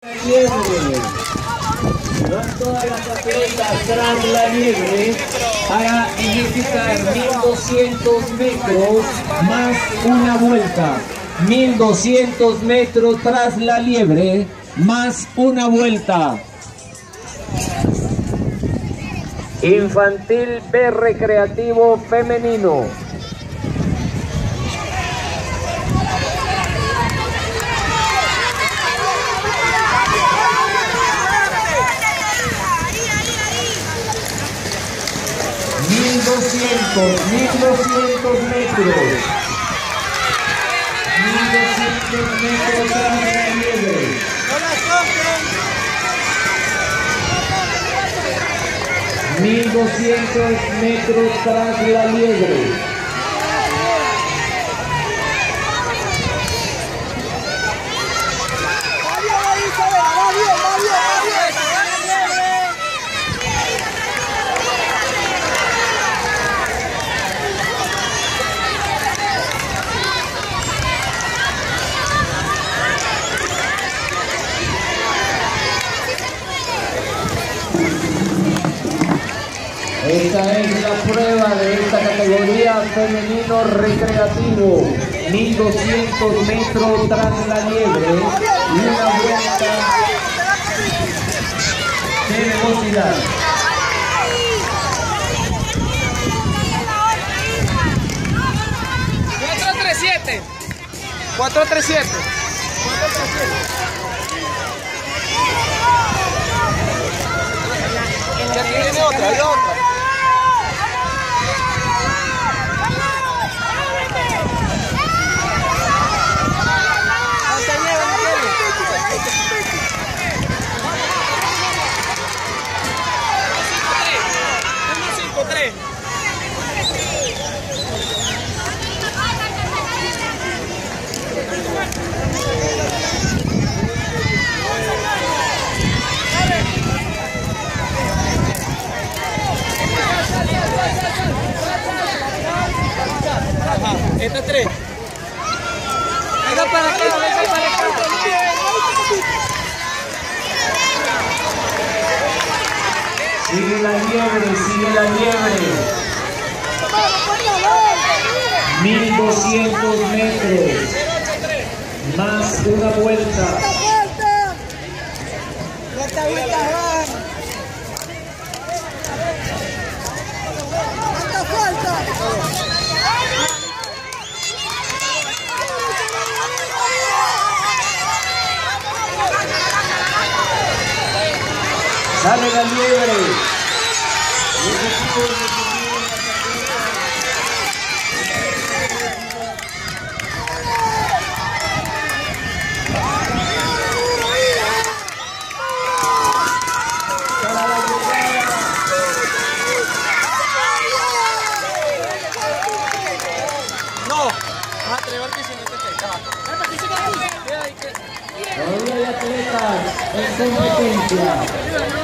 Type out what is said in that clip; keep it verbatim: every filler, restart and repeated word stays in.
Liebre. No todas las atletas tras la liebre para ejecutar mil doscientos metros más una vuelta. mil doscientos metros tras la liebre más una vuelta. Infantil B recreativo femenino. mil doscientos, mil doscientos metros. mil doscientos metros tras la liebre. mil doscientos metros tras la liebre. Esta es la prueba de esta categoría femenino recreativo. mil doscientos metros tras la liebre y una vuelta de velocidad. cuatro tres siete. cuatro tres siete. Ya tiene otra, hay otra. Esta es tres. Venga para acá, venga para acá. Sigue la liebre, sigue la liebre. mil doscientos metros. Más una vuelta. Vuelta, vuelta, Sale la liebre. No, vas a atreverte si no te caes. Todavía hay atletas en competencia.